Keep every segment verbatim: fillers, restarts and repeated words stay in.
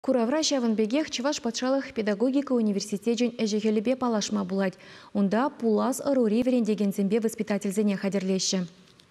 Куравра Шаванбегех Чуваш патшалық педагогика университетен әжегелебе палашма булать. Унда пулас ырури верендеген зембе воспитательзене хадерлеші.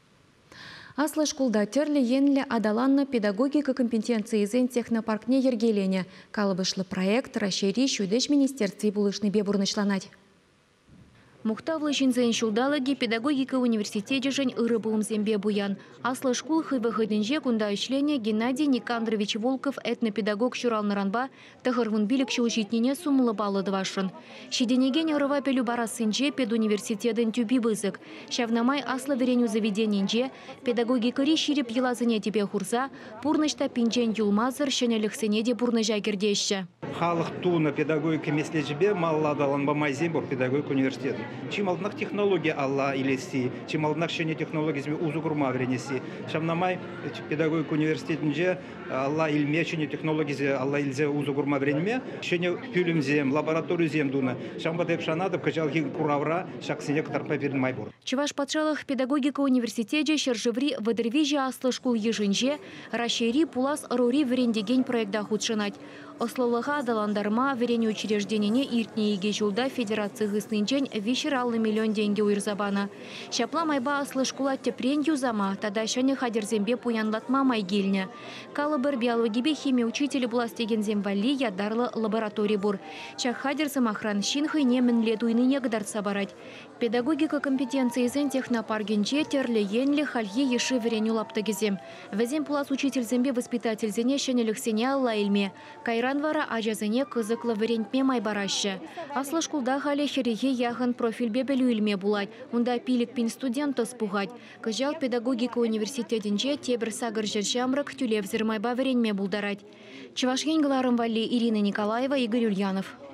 Аслы школда терлі енлі адаланны педагогика компетенции зен технопаркне ергелене. Калыбышлы проект Рашери шудеш министерстве булышны бебурнышланать. Мухтавлы жинзен шулдалаги педагогика университете жен ырыбылым зембе буян. Аслы школ хыбы-хыдынже кунда ишлене Геннадий Никандрович Волков этнопедагог шуралныранба тахырвын билік шылжитнене сумлы балы двашын. Шиденеген ырыва пелю барасынже педуниверситетен тюби бызык. Шавнамай аслы вереню заведененже педагогикари ширип елазыне тебе хурса, пурнышта пинчен юлмазыр шенеліксене де пурныжа кердеші. Халық туына педагогика меслежбе малладаланба майзембор педагогика университет. Чем алднах технология Алла илеси, чем алднах шене технологизме узугурма вренеси. Шамнамай педагогика университетинже Алла илме шене технологизе Алла илзе узугурма вренме, шене пюлемзем, лабораторизем дуна. Шамба деп шанадып качалги куравра шаксине катарпа верен майбур. Чуваш патшалық педагогика университете шержеври выдырвиже аслы школ ежинже, Рашери пулас ырури врендеген проекта худшынать. Ословлыға адаландарма верене учрежденине иртне еге жылда федерация гыснынчен вишераллы миллион деньги уйрзабана. Шапла майба аслы школа тепрен юзама, тада шане хадерзембе пуянлатма майгельня. Калыбыр биологибе химия учители буластеген земвали ядарлы лабораторий бур. Чах хадерзам охран шинхы немен ледуйныне гдарца барать. Педагогика компетенции зен технопаргенче терлі енлі халье еши вереню лаптагезем. Везем пулас учитель зембе воспитатель зене шенеліксене алла илме. Кайранвара ажазыне кызыклы верентме майбараща. Аслы шкулда халі хереге яғын профильбе белю илме булать. Унда пилік пин студенты спугать. Кыжал педагогика университетінже тебір сагыр жершамрык тюлев зірмайба веренме булдарать. Чувашген Гларым Валли, Ирина Николаева, Игорь Ульянов.